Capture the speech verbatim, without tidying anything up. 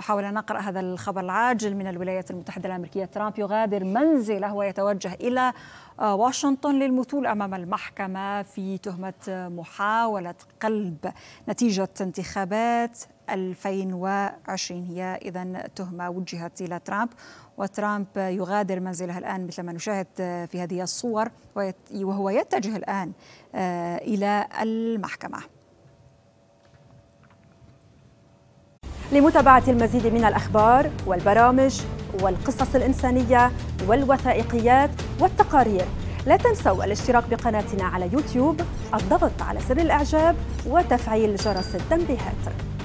محاولة نقرأ هذا الخبر العاجل من الولايات المتحدة الأمريكية. ترامب يغادر منزله ويتوجه إلى واشنطن للمثول أمام المحكمة في تهمة محاولة قلب نتيجة انتخابات ألفين وعشرين. هي إذن تهمة وجهت إلى ترامب، وترامب يغادر منزله الآن مثل ما نشاهد في هذه الصور، وهو يتجه الآن إلى المحكمة. لمتابعة المزيد من الأخبار والبرامج والقصص الإنسانية والوثائقيات والتقارير، لا تنسوا الاشتراك بقناتنا على يوتيوب، الضغط على زر الإعجاب وتفعيل جرس التنبيهات.